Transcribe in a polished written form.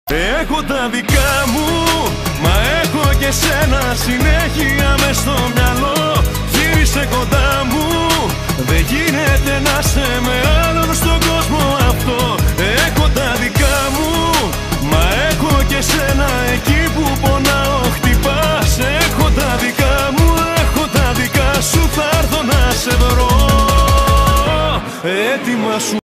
Έχω τα δικά μου, μα έχω και σένα συνέχεια μες στο μυαλό. Γύρισε κοντά μου, δεν γίνεται να σε με άλλον στον κόσμο αυτό. Έχω τα δικά μου, μα έχω και σένα εκεί που πονάω χτυπάς. Έχω τα δικά μου, έχω τα δικά σου, θα έρθω να σε βρω. Έτοιμα σου.